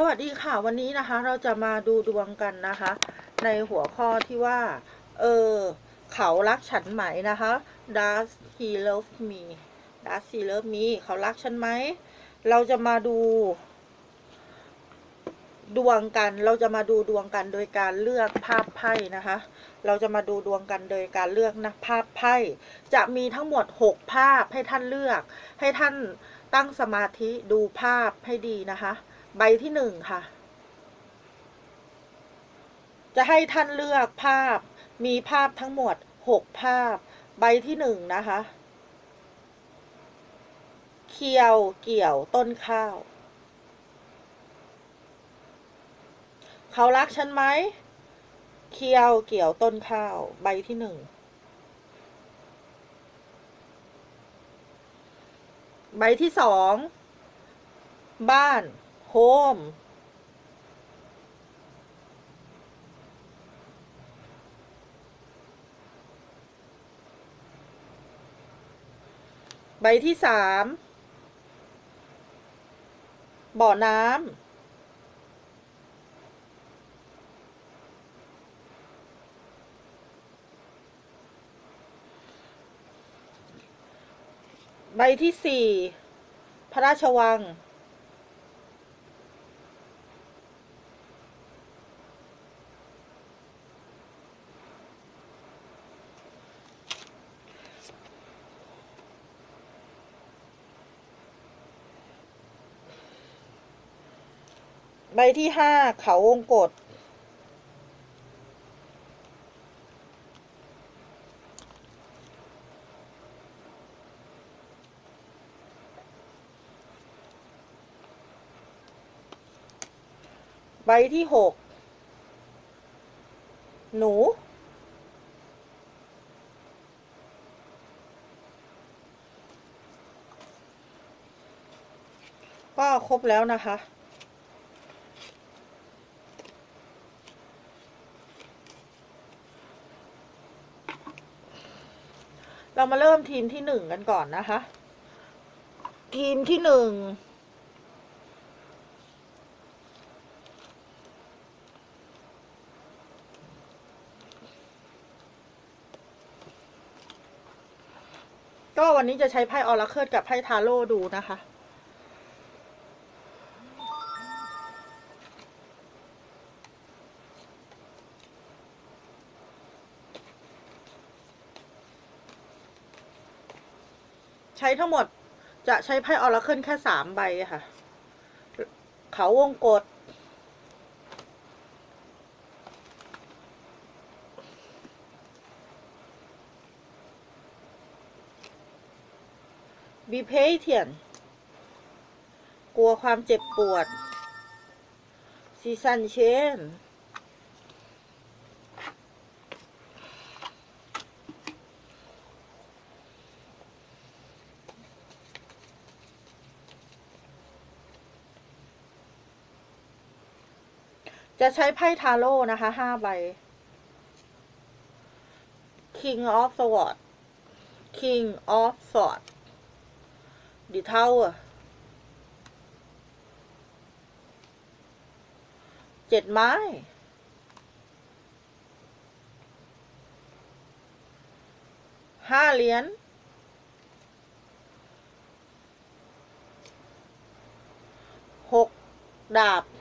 วัสดีค่ะวันนี้นะคะเราจะมาดูดวงกันนะคะในหัวข้อที่ว่าเออเขารักฉันไหมนะคะ Does he love me Does he love me เขารักฉันไหมเราจะมาดูดวงกันเราจะมาดูดวงกันโดยการเลือกภาพไพ่นะคะเราจะมาดูดวงกันโดยการเลือกนะภาพไพ่จะมีทั้งหมด6ภาพให้ท่านเลือกให้ท่านตั้งสมาธิดูภาพให้ดีนะคะใบที่1ค่ะจะให้ท่านเลือกภาพมีภาพทั้งหมด6ภาพใบที่1นะคะเคียวเกี่ยวต้นข้าวเขารักฉันไหมเคียวเกี่ยวต้นข้าวใบที่1ใบที่2บ้านโฮมใบที่3บ่อน้ำใบที่4พระราชวังใบที่5เขาวงกตใบที่6หนูก็ครบแล้วนะคะเรามาเริ่มทีมที่1กันก่อนนะคะทีมที่1ก็วันนี้จะใช้ไพ่ออราเคิลกับไพ่ทาโร่ดูนะคะใช้ทั้งหมดจะใช้ไพ่ออราเคิลแค่3ใบค่ะเขาวงกตบีเพเทียนกลัวความเจ็บปวดซีซันเชนจะใช้ไพ่ทาโร่นะคะ5ใบ King of Swords King of Swords The Tower 7 ไม้5 เหรียญ6 ดาบ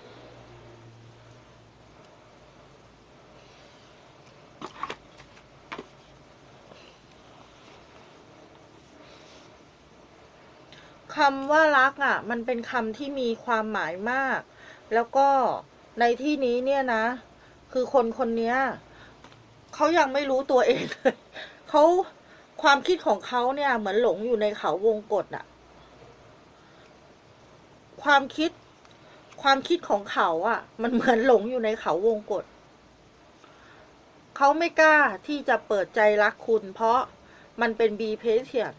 คำว่ารักอ่ะมันเป็นคำที่มีความหมายมากแล้วก็ในที่นี้เนี่ยนะคือคนคนนี้เขายังไม่รู้ตัวเองเลยเขาความคิดของเขาเนี่ยเหมือนหลงอยู่ในเขาวงกตอ่ะความคิดของเขาอ่ะมันเหมือนหลงอยู่ในเขาวงกตเขาไม่กล้าที่จะเปิดใจรักคุณเพราะมันเป็นบีเพเทียน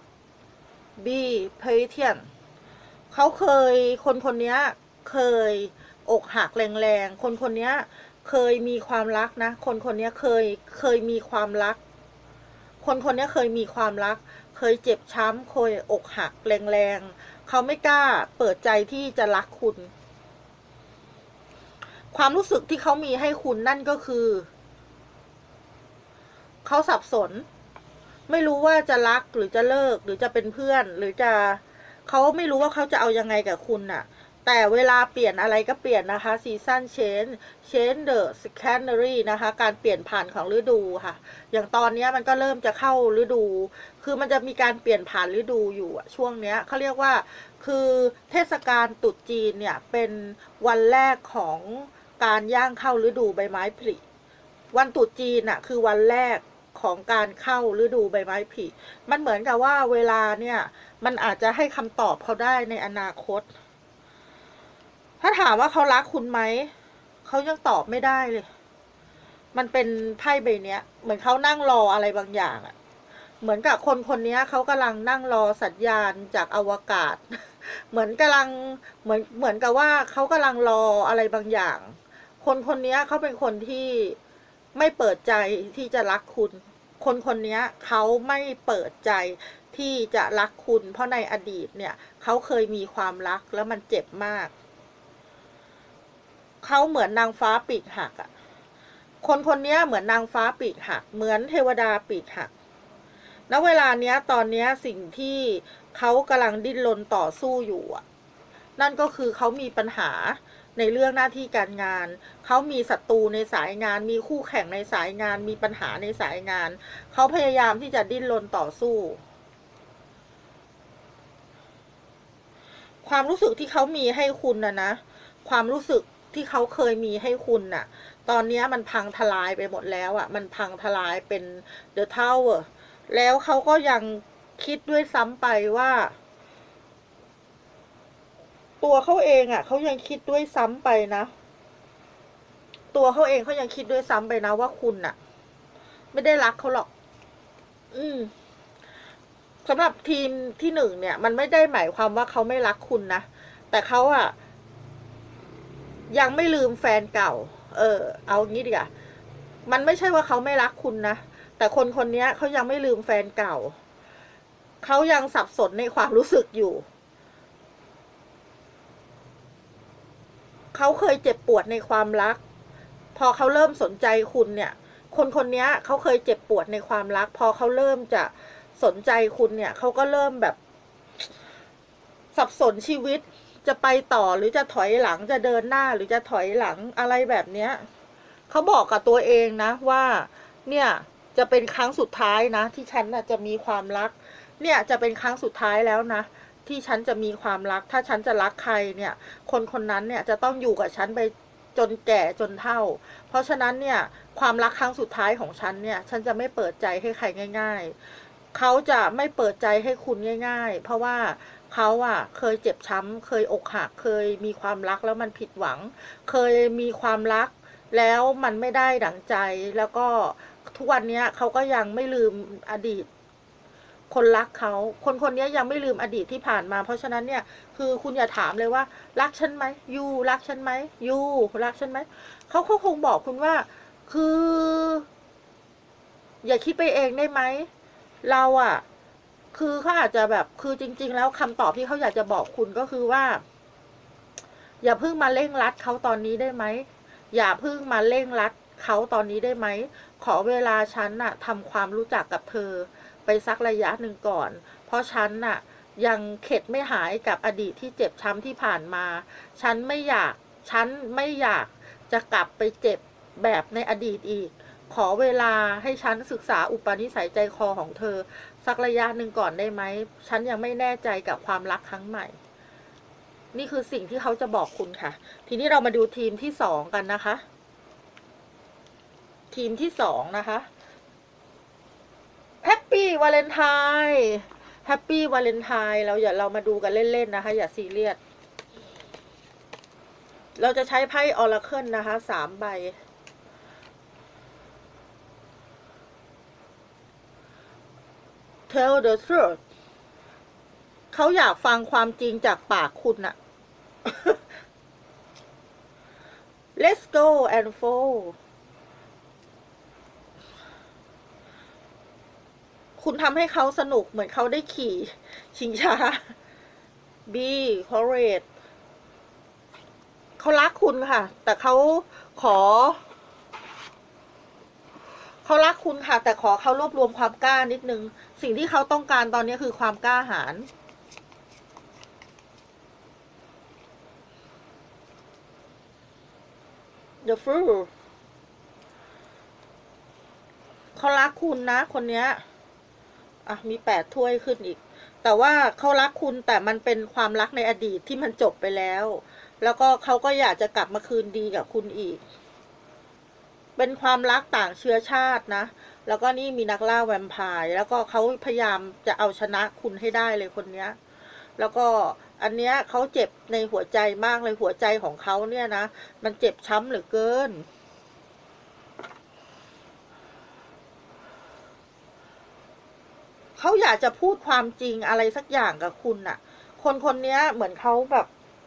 เขาเคยคนนี้เคยอกหักแรงๆคนนี้เคยมีความรักนะคนนี้เคยมีความรักคนนี้เคยมีความรักเคยเจ็บช้ำเคยอกหักแรงๆเขาไม่กล้าเปิดใจที่จะรักคุณความรู้สึกที่เขามีให้คุณนั่นก็คือเขาสับสนไม่รู้ว่าจะรักหรือจะเลิกหรือจะเป็นเพื่อนหรือจะเขาไม่รู้ว่าเขาจะเอายังไงกับคุณน่ะแต่เวลาเปลี่ยนอะไรก็เปลี่ยนนะคะซีซันchange the scenery นะคะการเปลี่ยนผ่านของฤดูค่ะอย่างตอนนี้มันก็เริ่มจะเข้าฤดูคือมันจะมีการเปลี่ยนผ่านฤดูอยู่ช่วงนี้เขาเรียกว่าคือเทศกาลตรุษจีนเนี่ยเป็นวันแรกของการย่างเข้าฤดูใบไม้ผลิวันตรุษจีนน่ะคือวันแรกของการเข้าฤดูใบไม้ผลิมันเหมือนกับว่าเวลาเนี่ยมันอาจจะให้คำตอบเขาได้ในอนาคตถ้าถามว่าเขารักคุณไหมเขายังตอบไม่ได้เลยมันเป็นไพ่ใบเนี้ยเหมือนเขานั่งรออะไรบางอย่างอะเหมือนกับคนคนนี้เขากำลังนั่งรอสัญญาณจากอวกาศเหมือนกำลังเหมือนกับว่าเขากำลังรออะไรบางอย่างคนคนนี้เขาเป็นคนที่ไม่เปิดใจที่จะรักคุณคนคนนี้เขาไม่เปิดใจที่จะรักคุณเพราะในอดีตเนี่ยเขาเคยมีความรักแล้วมันเจ็บมากเขาเหมือนนางฟ้าปีกหักอ่ะคนคนนี้เหมือนนางฟ้าปีกหักเหมือนเทวดาปีกหักณเวลาเนี้ยตอนเนี้ยสิ่งที่เขากำลังดิ้นรนต่อสู้อยู่อ่ะนั่นก็คือเขามีปัญหาในเรื่องหน้าที่การงานเขามีศัตรูในสายงานมีคู่แข่งในสายงานมีปัญหาในสายงานเขาพยายามที่จะดิ้นรนต่อสู้ความรู้สึกที่เขามีให้คุณนะความรู้สึกที่เขาเคยมีให้คุณน่ะตอนนี้มันพังทลายไปหมดแล้วอ่ะมันพังทลายเป็น The Tower แล้วเขาก็ยังคิดด้วยซ้ำไปว่าตัวเขาเองอ่ะเขายังคิดด้วยซ้ำไปนะตัวเขาเองเขายังคิดด้วยซ้ำไปนะว่าคุณน่ะไม่ได้รักเขาหรอกอืมสำหรับทีมที่หนึ่งเนี่ยมันไม่ได้หมายความว่าเขาไม่รักคุณนะแต่เขาอ่ะยังไม่ลืมแฟนเก่าเอางี้ดีกว่ามันไม่ใช่ว่าเขาไม่รักคุณนะแต่คนคนนี้เขายังไม่ลืมแฟนเก่าเขายังสับสนในความรู้สึกอยู่เขาเคยเจ็บปวดในความรักพอเขาเริ่มสนใจคุณเนี่ยคนคนนี้เขาเคยเจ็บปวดในความรักพอเขาเริ่มจะสนใจคุณเนี่ยเขาก็เริ่มแบบสับสนชีวิตจะไปต่อหรือจะถอยหลังจะเดินหน้าหรือจะถอยหลังอะไรแบบเนี้ยเขาบอกกับตัวเองนะว่าเนี่ยจะเป็นครั้งสุดท้ายนะที่ฉันน่ะจะมีความรักเนี่ยจะเป็นครั้งสุดท้ายแล้วนะที่ฉันจะมีความรักถ้าฉันจะรักใครเนี่ยคนคนนั้นเนี่ยจะต้องอยู่กับฉันไปจนแก่จนเฒ่าเพราะฉะนั้นเนี่ยความรักครั้งสุดท้ายของฉันเนี่ยฉันจะไม่เปิดใจให้ใครง่ายๆเขาจะไม่เปิดใจให้คุณง่ายๆเพราะว่าเขาอะเคยเจ็บช้ำเคยอกหักเคยมีความรักแล้วมันผิดหวังเคยมีความรักแล้วมันไม่ได้ดั่งใจแล้วก็ทุกวันนี้เขาก็ยังไม่ลืมอดีตคนรักเขาคนคนนี้ยังไม่ลืมอดีตที่ผ่านมาเพราะฉะนั้นเนี่ยคือคุณอย่าถามเลยว่ารักฉันไหมยูรักฉันไหมยูรักฉันไหมเขาคงบอกคุณว่าคืออย่าคิดไปเองได้ไหมเราอะคือเขาอาจจะแบบคือจริงๆแล้วคำตอบที่เขาอยากจะบอกคุณก็คือว่าอย่าเพิ่งมาเร่งรัดเขาตอนนี้ได้ไหมอย่าเพิ่งมาเร่งรัดเขาตอนนี้ได้ไหมขอเวลาฉันน่ะทำความรู้จักกับเธอไปสักระยะหนึ่งก่อนเพราะฉันน่ะยังเข็ดไม่หายกับอดีตที่เจ็บช้ำที่ผ่านมาฉันไม่อยากจะกลับไปเจ็บแบบในอดีตอีกขอเวลาให้ฉันศึกษาอุปนิสัยใจคอของเธอสักระยะหนึ่งก่อนได้ไหมฉันยังไม่แน่ใจกับความรักครั้งใหม่นี่คือสิ่งที่เขาจะบอกคุณค่ะทีนี้เรามาดูทีมที่สองกันนะคะทีมที่สองนะคะแฮปปี้วาเลนไทน์แฮปปี้วาเลนไทน์เรามาดูกันเล่นๆนะคะอย่าซีเรียสเราจะใช้ไพ่ออราเคิลนะคะ3 ใบ Tell the truth เขาอยากฟังความจริงจากปากคุณน่ะ Let's go and fall คุณทำให้เขาสนุกเหมือนเขาได้ขี่ชิงช้า B courage เขารักคุณค่ะ แต่ขอเขารักคุณค่ะ แต่ขอเขารวบรวมความกล้านิดนึง สิ่งที่เขาต้องการตอนนี้คือความกล้าหาญ The Fool เขารักคุณนะคนเนี้ยมี8 ถ้วยขึ้นอีก แต่ว่าเขารักคุณแต่มันเป็นความรักในอดีตที่มันจบไปแล้ว แล้วก็เขาก็อยากจะกลับมาคืนดีกับคุณอีก เป็นความรักต่างเชื้อชาตินะ แล้วก็นี่มีนักล่าแวมไพร์แล้วก็เขาพยายามจะเอาชนะคุณให้ได้เลยคนเนี้ย แล้วก็อันเนี้ยเขาเจ็บในหัวใจมากเลยหัวใจของเขาเนี่ยนะ มันเจ็บช้ำเหลือเกิน เขาอยากจะพูดความจริงอะไรสักอย่างกับคุณน่ะ คนคนนี้เหมือนเขาแบบ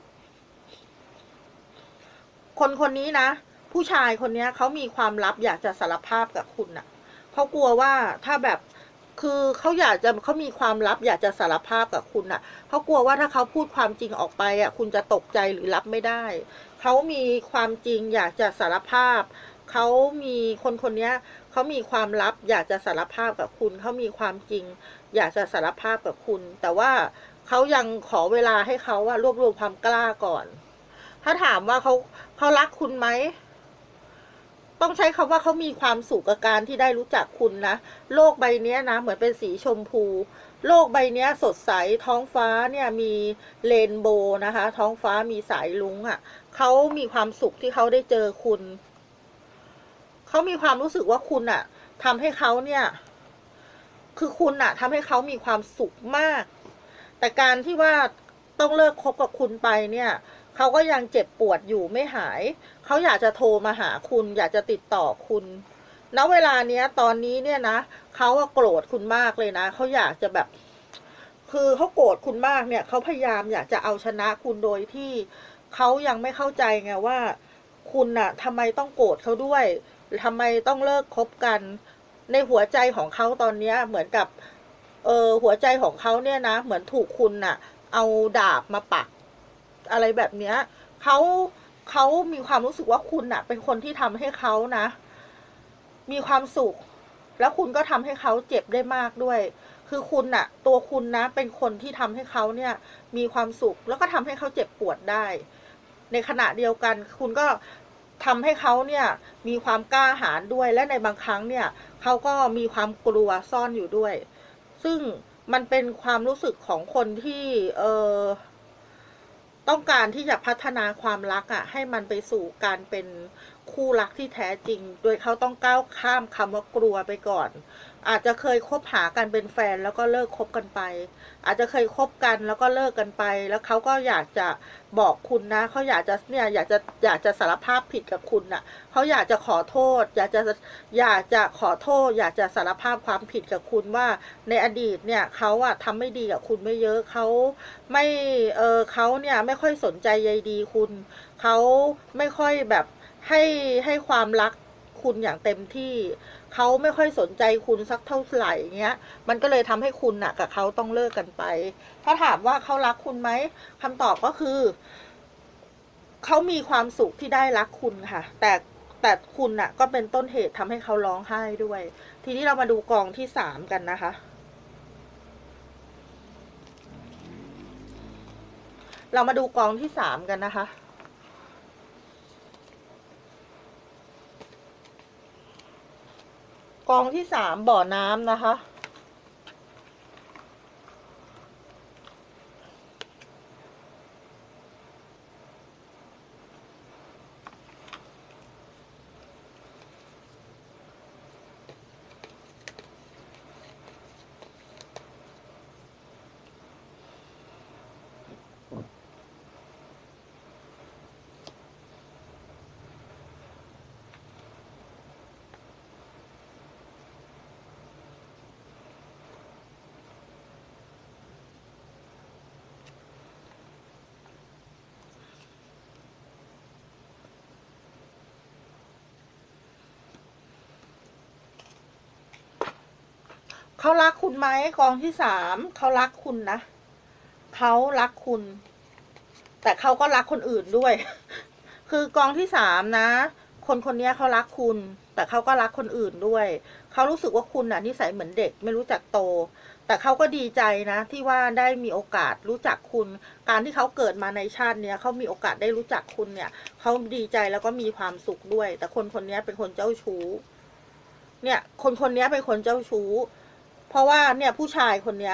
คนคนนี้นะ ผู้ชายคนนี้เขามีความลับอยากจะสารภาพกับคุณน่ะ เขากลัวว่าถ้าแบบ คือเขามีความลับอยากจะสารภาพกับคุณน่ะ เขากลัวว่าถ้าเขาพูดความจริงออกไปคุณจะตกใจหรือรับไม่ได้ เขามีความจริงอยากจะสารภาพ เขามีคนคนนี้เขามีความลับอยากจะสารภาพกับคุณ เขามีความจริงอยากจะสารภาพกับคุณ แต่ว่าเขายังขอเวลาให้เขารวบรวมความกล้าก่อน ถ้าถามว่าเขารักคุณไหม ต้องใช้คำว่าเขามีความสุขกับการที่ได้รู้จักคุณนะ โลกใบนี้นะเหมือนเป็นสีชมพู โลกใบนี้สดใส ท้องฟ้าเนี่ยมีเรนโบว์นะคะ ท้องฟ้ามีสายรุ้งเขามีความสุขที่เขาได้เจอคุณ เขามีความรู้สึกว่าคุณทำให้เขาเนี่ย คือคุณทำให้เขามีความสุขมาก แต่การที่ว่าต้องเลิกคบกับคุณไปเนี่ยเขาก็ยังเจ็บปวดอยู่ไม่หาย เขาอยากจะโทรมาหาคุณ อยากจะติดต่อคุณ ณ เวลาเนี้ยตอนนี้เนี่ยนะเขาโกรธคุณมากเลยนะ เขาอยากจะแบบ คือเขาโกรธคุณมากเนี่ยเขาพยายามอยากจะเอาชนะคุณโดยที่เขายังไม่เข้าใจไงว่าคุณทำไมต้องโกรธเขาด้วยทำไมต้องเลิกคบกัน ในหัวใจของเขาตอนนี้เหมือนกับหัวใจของเขาเนี่ยนะเหมือนถูกคุณเอาดาบมาปักอะไรแบบเนี้ยเขาเขามีความรู้สึกว่าคุณเป็นคนที่ทำให้เขานะมีความสุขแล้วคุณก็ทำให้เขาเจ็บได้มากด้วยคือคุณตัวคุณนะเป็นคนที่ทำให้เขาเนี่ยมีความสุขแล้วก็ทำให้เขาเจ็บปวดได้ในขณะเดียวกันคุณก็ทำให้เขาเนี่ยมีความกล้าหาญด้วยและในบางครั้งเนี่ยเขาก็มีความกลัวซ่อนอยู่ด้วยซึ่งมันเป็นความรู้สึกของคนที่ต้องการที่จะพัฒนาความรักให้มันไปสู่การเป็นคู่รักที่แท้จริงโดยเขาต้องก้าวข้ามคำว่ากลัวไปก่อนอาจจะเคยคบหากันเป็นแฟนแล้วก็เลิกคบกันไปอาจจะเคยคบกันแล้วก็เลิกกันไปแล้วเขาก็อยากจะบอกคุณนะเขาอยากจะเนี่ยอยากจะสารภาพผิดกับคุณเขาอยากจะขอโทษอยากจะขอโทษอยากจะสารภาพความผิดกับคุณว่าในอดีตเนี่ยเขาทำไม่ดีกับคุณไม่เยอะเขาไม่เขาเนี่ยไม่ค่อยสนใจใยดีคุณเขาไม่ค่อยแบบให้ความรักคุณอย่างเต็มที่เขาไม่ค่อยสนใจคุณสักเท่าไหร่เงี้ยมันก็เลยทำให้คุณกับเขาต้องเลิกกันไปถ้าถามว่าเขารักคุณไหมคำตอบก็คือเขามีความสุขที่ได้รักคุณค่ะแต่คุณก็เป็นต้นเหตุทำให้เขาร้องไห้ด้วยทีนี้เรามาดูกองที่3กันนะคะเรามาดูกองที่3กันนะคะกองที่3บ่อน้ำนะคะเขารักคุณไหมกองที่3เขารักคุณนะเขารักคุณแต่เขาก็รักคนอื่นด้วยคือกองที่3นะคนคนนี้เขารักคุณแต่เขาก็รักคนอื่นด้วยเขารู้สึกว่าคุณน่ะนิสัยเหมือนเด็กไม่รู้จักโตแต่เขาก็ดีใจนะที่ว่าได้มีโอกาสรู้จักคุณการที่เขาเกิดมาในชาติเนี้ยเขามีโอกาสได้รู้จักคุณเนี่ยเขาดีใจแล้วก็มีความสุขด้วยแต่คนคนนี้เป็นคนเจ้าชู้เนี่ยคนคนนี้เป็นคนเจ้าชู้เพราะว่าเนี่ยผู้ชายคนนี้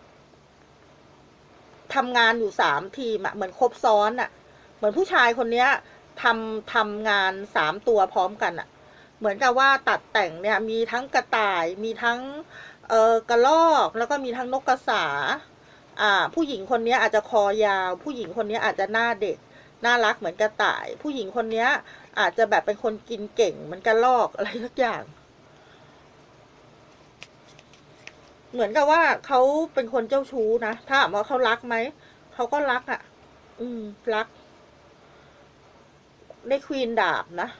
ทำงานอยู่3 ทีมอะเหมือนครบซ้อนอะเหมือนผู้ชายคนนี้ทำงาน3 ตัวพร้อมกันอะเหมือนกับว่าตัดแต่งเนี่ยมีทั้งกระต่ายมีทั้งกระรอกแล้วก็มีทั้งนกกระสาผู้หญิงคนนี้อาจจะคอยาวผู้หญิงคนนี้อาจจะหน้าเด็กน่ารักเหมือนกระต่ายผู้หญิงคนนี้อาจจะแบบเป็นคนกินเก่งเหมือนกระรอกอะไรทุกอย่างเหมือนกับว่าเขาเป็นคนเจ้าชู้นะถ้าถามว่าเขารักไหมเขาก็รักอ่ะรักได้ควีนดาบนะ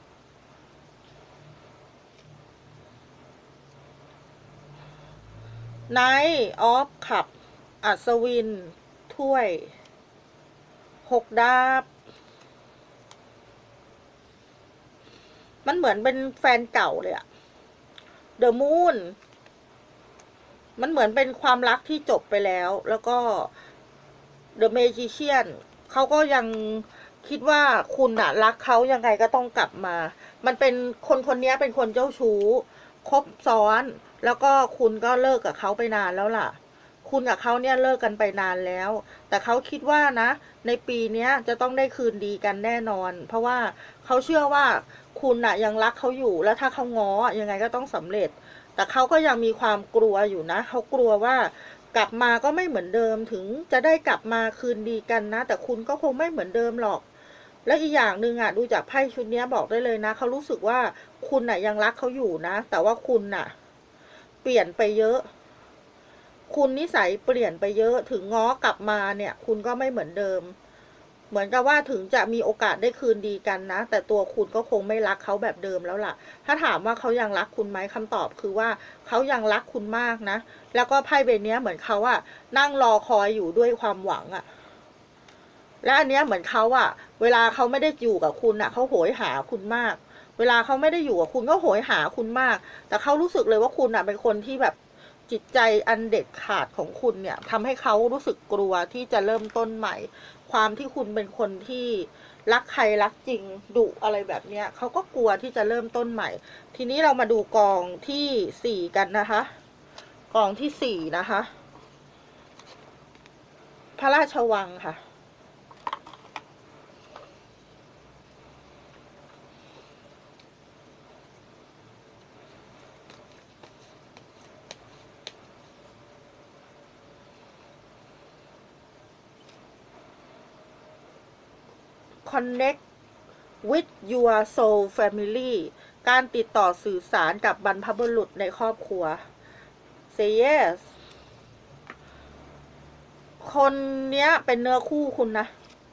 ไนท์ออฟขับอัศวินถ้วย6 ดาบมันเหมือนเป็นแฟนเก่าเลยอะเดอะมูนมันเหมือนเป็นความรักที่จบไปแล้วแล้วก็เดอะเมจิเชียนเขาก็ยังคิดว่าคุณอะรักเขายังไงก็ต้องกลับมามันเป็นคนคนนี้เป็นคนเจ้าชู้คบซ้อนแล้วก็คุณก็เลิกกับเขาไปนานแล้วล่ะคุณกับเขาเนี่ยเลิกกันไปนานแล้วแต่เขาคิดว่านะในปีนี้จะต้องได้คืนดีกันแน่นอนเพราะว่าเขาเชื่อว่าคุณอะยังรักเขาอยู่แล้วถ้าเขาง้อยังไงก็ต้องสำเร็จแต่เขาก็ยังมีความกลัวอยู่นะเขากลัวว่ากลับมาก็ไม่เหมือนเดิมถึงจะได้กลับมาคืนดีกันนะแต่คุณก็คงไม่เหมือนเดิมหรอกและอีกอย่างหนึ่งอ่ะดูจากไพ่ชุดนี้บอกได้เลยนะเขารู้สึกว่าคุณน่ะยังรักเขาอยู่นะแต่ว่าคุณน่ะเปลี่ยนไปเยอะคุณนิสัยเปลี่ยนไปเยอะถึงง้อกลับมาเนี่ยคุณก็ไม่เหมือนเดิมเหมือนกับว่าถึงจะมีโอกาสได้คืนดีกันนะแต่ตัวคุณก็คงไม่รักเขาแบบเดิมแล้วล่ะถ้าถามว่าเขายังรักคุณไหมคำตอบคือว่าเขายังรักคุณมากนะแล้วก็ไพ่ใบนี้เหมือนเขาอะนั่งรอคอยอยู่ด้วยความหวังอะและอันเนี้ยเหมือนเขาอะเวลาเขาไม่ได้อยู่กับคุณอะเขาโหยหาคุณมากเวลาเขาไม่ได้อยู่กับคุณก็โหยหาคุณมากแต่เขารู้สึกเลยว่าคุณอะเป็นคนที่แบบจิตใจอันเด็ดขาดของคุณเนี่ยทำให้เขารู้สึกกลัวที่จะเริ่มต้นใหม่ความที่คุณเป็นคนที่รักใครรักจริงดุอะไรแบบเนี้ยเขาก็กลัวที่จะเริ่มต้นใหม่ทีนี้เรามาดูกองที่4กันนะคะกองที่4นะคะพระราชวังค่ะConnect with your soul family การติดต่อสื่อสารกับบรรพบุรุษในครอบครัว say yes คนเนี้ยเป็นเนื้อคู่คุณนะ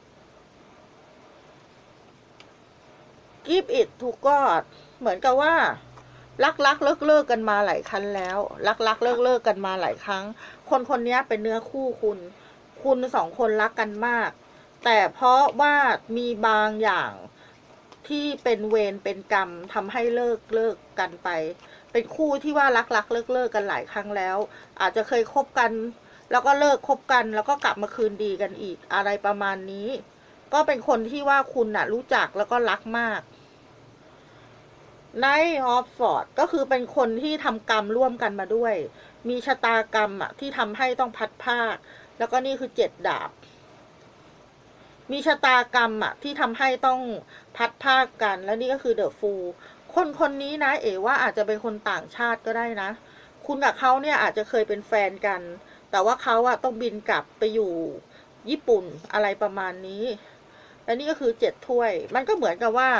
give it to God เหมือนกับว่ารักเลิกกันมาหลายครั้งแล้วรักเลิกกันมาหลายครั้งคนคนนี้เป็นเนื้อคู่คุณ2 คนรักกันมากแต่เพราะว่ามีบางอย่างที่เป็นเวรเป็นกรรมทำให้เลิกกันไปเป็นคู่ที่ว่ารักเลิกกันหลายครั้งแล้วอาจจะเคยคบกันแล้วก็เลิกคบกันแล้วก็กลับมาคืนดีกันอีกอะไรประมาณนี้ก็เป็นคนที่ว่าคุณน่ะรู้จักแล้วก็รักมากไนท์ออฟฟอร์ดก็คือเป็นคนที่ทำกรรมร่วมกันมาด้วยมีชะตากรรมอ่ะที่ทำให้ต้องพัดภาคแล้วก็นี่คือ7 ดาบมีชะตากรรมอ่ะที่ทำให้ต้องพัดภาคกันแล้วนี่ก็คือเดอะฟูลคนนี้นะเอ๋ว่าอาจจะเป็นคนต่างชาติก็ได้นะคุณกับเขาเนี่ยอาจจะเคยเป็นแฟนกันแต่ว่าเขาอะต้องบินกลับไปอยู่ญี่ปุ่นอะไรประมาณนี้และนี่ก็คือ7 ถ้วยมันก็เหมือนกับว่า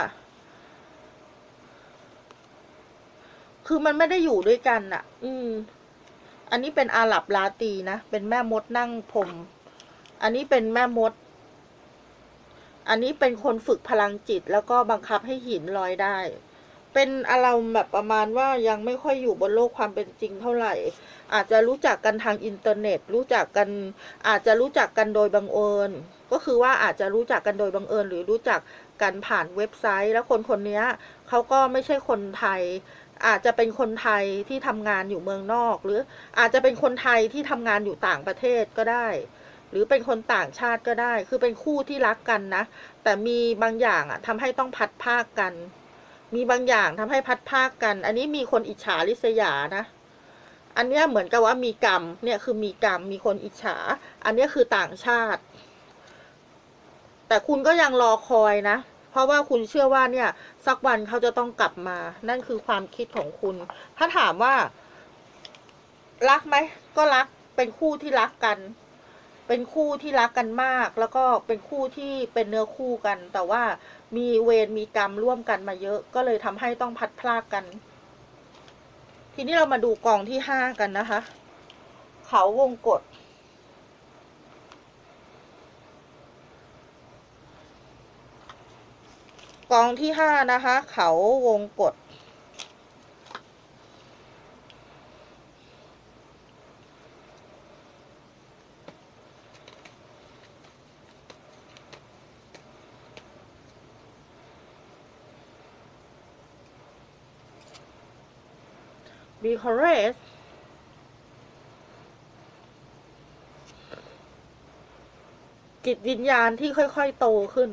คือมันไม่ได้อยู่ด้วยกันอ่ะอันนี้เป็นอาหรับลาตีนะเป็นแม่มดนั่งพรมอันนี้เป็นแม่มดอันนี้เป็นคนฝึกพลังจิตแล้วก็บังคับให้หินลอยได้เป็นอารมณ์แบบประมาณว่ายังไม่ค่อยอยู่บนโลกความเป็นจริงเท่าไหร่อาจจะรู้จักกันทางอินเทอร์เน็ตรู้จักกันอาจจะรู้จักกันโดยบังเอิญก็คือว่าอาจจะรู้จักกันโดยบังเอิญหรือรู้จักกันผ่านเว็บไซต์แล้วคนคนนี้เขาก็ไม่ใช่คนไทยอาจจะเป็นคนไทยที่ทำงานอยู่เมืองนอกหรืออาจจะเป็นคนไทยที่ทำงานอยู่ต่างประเทศก็ได้หรือเป็นคนต่างชาติก็ได้คือเป็นคู่ที่รักกันนะแต่มีบางอย่างทำให้ต้องพัดภาคกันมีบางอย่างทำให้พัดภาคกันอันนี้มีคนอิจฉาริษยานะอันนี้เหมือนกับว่ามีกรรมเนี่ยคือมีกรรมมีคนอิจฉาอันนี้คือต่างชาติแต่คุณก็ยังรอคอยนะเพราะว่าคุณเชื่อว่าเนี่ยสักวันเขาจะต้องกลับมานั่นคือความคิดของคุณถ้าถามว่ารักไหมก็รักเป็นคู่ที่รักกันเป็นคู่ที่รักกันมากแล้วก็เป็นคู่ที่เป็นเนื้อคู่กันแต่ว่ามีเวรมีกรรมร่วมกันมาเยอะก็เลยทำให้ต้องพัดพรากกันทีนี้เรามาดูกองที่5กันนะคะเขาวงกฏกองที่5นะคะเขาวงกฏบีคอเรสจิตวิญญาณที่ค่อยๆโตขึ้น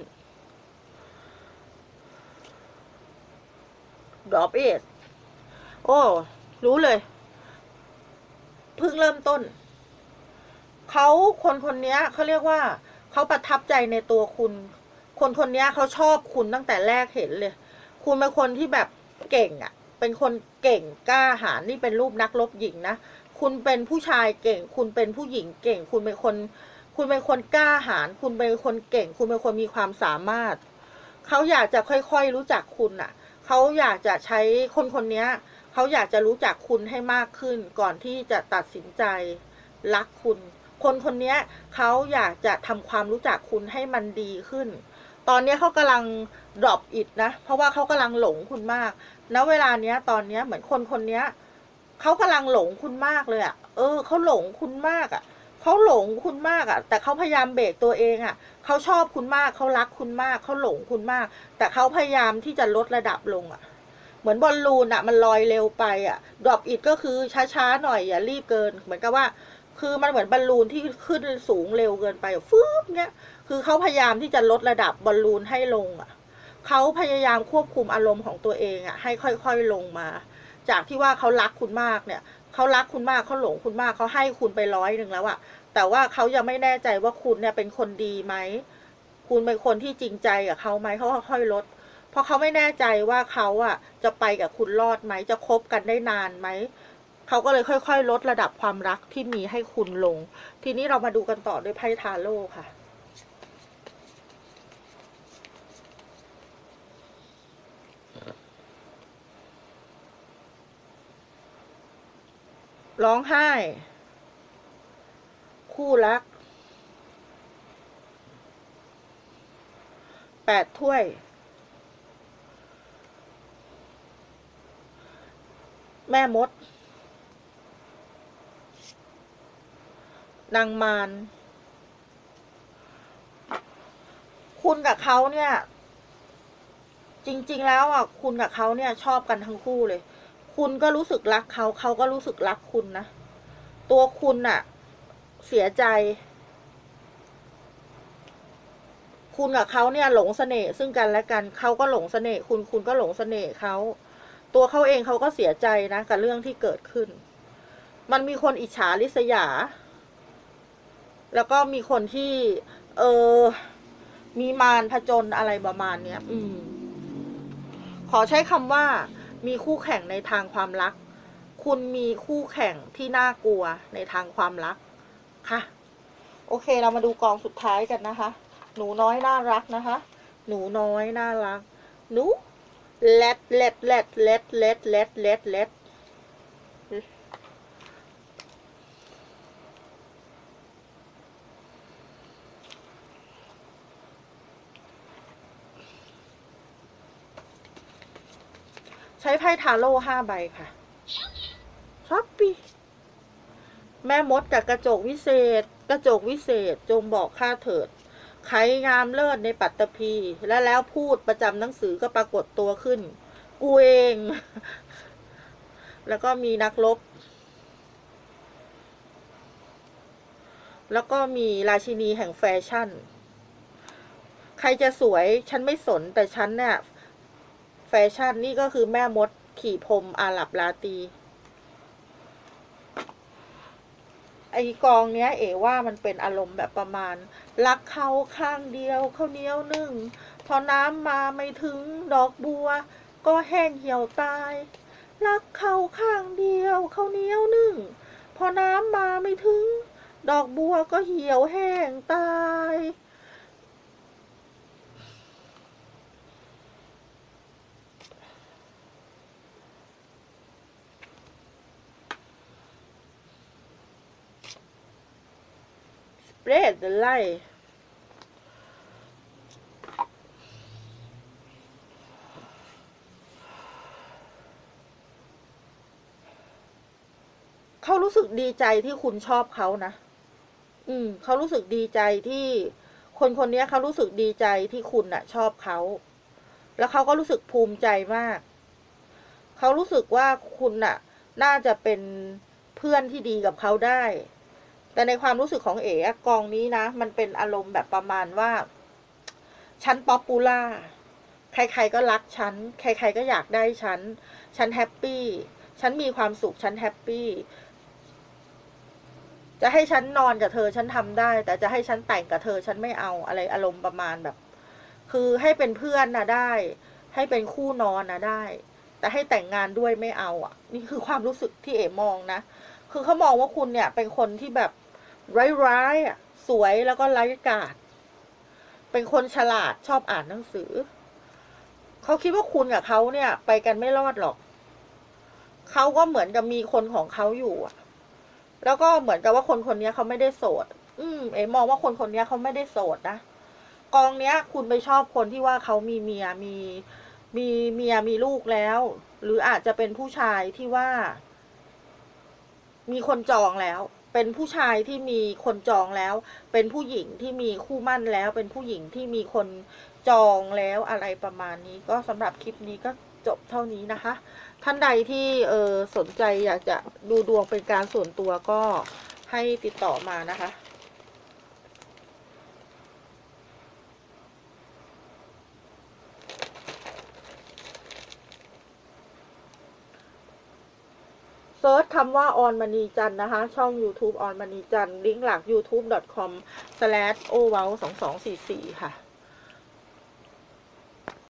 ดรอปเอสโอ้รู้เลยเพิ่งเริ่มต้นเขาคนคนนี้เขาเรียกว่าเขาประทับใจในตัวคุณคนคนนี้เขาชอบคุณตั้งแต่แรกเห็นเลยคุณเป็นคนที่แบบเก่งเป็นคนเก่งกล้าหาญนี่เป็นรูปนักรบหญิงนะคุณเป็นผู้ชายเก่งคุณเป็นผู้หญิงเก่งคุณเป็นคนกล้าหาญคุณเป็นคนเก่งคุณเป็นคนมีความสามารถเขาอยากจะค่อยๆรู้จักคุณเขาอยากจะใช้คนคนนี้เขาอยากจะรู้จักคุณให้มากขึ้นก่อนที่จะตัดสินใจรักคุณคนคนนี้เขาอยากจะทำความรู้จักคุณให้มันดีขึ้นตอนนี้เขากำลังดรอปอิดนะเพราะว่าเขากำลังหลงคุณมากณเวลาเนี้ยตอนเนี้ยเหมือนคนคนนี้เขากำลังหลงคุณมากเลยเขาหลงคุณมากเขาหลงคุณมากแต่เขาพยายามเบรกตัวเองเขาชอบคุณมากเขารักคุณมากเขาหลงคุณมากแต่เขาพยายามที่จะลดระดับลงเหมือนบอลลูนมันลอยเร็วไปดรอปอิดก็คือช้าๆหน่อยอย่ารีบเกินเหมือนกับว่าคือมันเหมือนบอลลูนที่ขึ้นสูงเร็วเกินไปฟืบเนี้ยคือเขาพยายามที่จะลดระดับบอลลูนให้ลงเขาพยายามควบคุมอารมณ์ของตัวเองให้ค่อยๆลงมาจากที่ว่าเขารักคุณมากเนี่ยเขารักคุณมากเขาหลงคุณมากเขาให้คุณไป100แล้วแต่ว่าเขายังไม่แน่ใจว่าคุณเนี่ยเป็นคนดีไหมคุณเป็นคนที่จริงใจกับเขาไหมเขาค่อยๆลดเพราะเขาไม่แน่ใจว่าเขาจะไปกับคุณรอดไหมจะคบกันได้นานไหมเขาก็เลยค่อยๆลดระดับความรักที่มีให้คุณลงทีนี้เรามาดูกันต่อด้วยไพ่ทาโร่ค่ะร้องไห้คู่รัก8 ถ้วยแม่มดนางมารคุณกับเขาเนี่ยจริงๆแล้วคุณกับเขาเนี่ยชอบกันทั้งคู่เลยคุณก็รู้สึกรักเขาเขาก็รู้สึกรักคุณนะตัวคุณเสียใจคุณกับเขาเนี่ยหลงเสน่ห์ซึ่งกันและกันเขาก็หลงเสน่ห์คุณคุณก็หลงเสน่ห์เขาตัวเขาเองเขาก็เสียใจนะกับเรื่องที่เกิดขึ้นมันมีคนอิจฉาริษยาแล้วก็มีคนที่มีมารผจญอะไรประมาณเนี้ยขอใช้คำว่ามีคู่แข่งในทางความรักคุณมีคู่แข่งที่น่ากลัวในทางความรักค่ะโอเคเรามาดูกองสุดท้ายกันนะคะหนูน้อยน่ารักนะคะหนูน้อยน่ารักหนูเล็ดเล็ดเล็ดเล็ดเล็ดเล็ดเล็ดเล็ดใช้ไพ่ทาโร่5 ใบค่ะช็อปปี้แม่มดกับกระจกวิเศษจงบอกข้าเถิดใครงามเลิศในปัตตภีแล้วพูดประจำหนังสือก็ปรากฏตัวขึ้น กูเอง แล้วก็มีนักรบแล้วก็มีราชินีแห่งแฟชั่น ใครจะสวยฉันไม่สนแต่ฉันเนี่ยแฟชั่นนี่ก็คือแม่มดขี่พรมอาหรับลาตีไอ้กองเนี้ยเอ๋ว่ามันเป็นอารมณ์แบบประมาณรักเขาข้างเดียวข้าวเหนียวนึ่งพอน้ำมาไม่ถึงดอกบัวก็แห้งเหี่ยวตายรักเขาข้างเดียวข้าวเหนียวนึ่งพอน้ำมาไม่ถึงดอกบัวก็เหี่ยวแห้งตายspread the light เขารู้สึกดีใจที่คุณชอบเขานะเขารู้สึกดีใจที่คนคนนี้เขารู้สึกดีใจที่คุณน่ะชอบเขาแล้วเขาก็รู้สึกภูมิใจมากเขารู้สึกว่าคุณน่ะน่าจะเป็นเพื่อนที่ดีกับเขาได้แต่ในความรู้สึกของเอ๋กองนี้นะมันเป็นอารมณ์แบบประมาณว่าฉันป๊อปปูล่าใครๆก็รักฉันใครๆก็อยากได้ฉันแฮปปี้ฉันมีความสุขฉันแฮปปี้จะให้ฉันนอนกับเธอฉันทำได้แต่จะให้ฉันแต่งกับเธอฉันไม่เอาอะไรอารมณ์ประมาณแบบคือให้เป็นเพื่อนนะได้ให้เป็นคู่นอนนะได้แต่ให้แต่งงานด้วยไม่เอาอ่ะนี่คือความรู้สึกที่เอ๋มองนะคือเขามองว่าคุณเนี่ยเป็นคนที่แบบร้ายๆอ่ะสวยแล้วก็ไร้กาจเป็นคนฉลาดชอบอ่านหนังสือเขาคิดว่าคุณกับเขาเนี่ยไปกันไม่รอดหรอกเขาก็เหมือนกับมีคนของเขาอยู่อ่ะแล้วก็เหมือนกับว่าคนคนนี้เขาไม่ได้โสดเอ๋มองว่าคนคนนี้เขาไม่ได้โสดนะกองเนี้ยคุณไปชอบคนที่ว่าเขามีเมียมีเมียมีลูกแล้วหรืออาจจะเป็นผู้ชายที่ว่ามีคนจองแล้วเป็นผู้ชายที่มีคนจองแล้วเป็นผู้หญิงที่มีคู่มั่นแล้วเป็นผู้หญิงที่มีคนจองแล้วอะไรประมาณนี้ก็สำหรับคลิปนี้ก็จบเท่านี้นะคะท่านใดที่สนใจอยากจะดูดวงเป็นการส่วนตัวก็ให้ติดต่อมานะคะเซิร์ชคำว่าออนมณีจันนะคะช่อง YouTube ออนมณีจันลิงก์หลัก youtube.com/owow2244 ค่ะ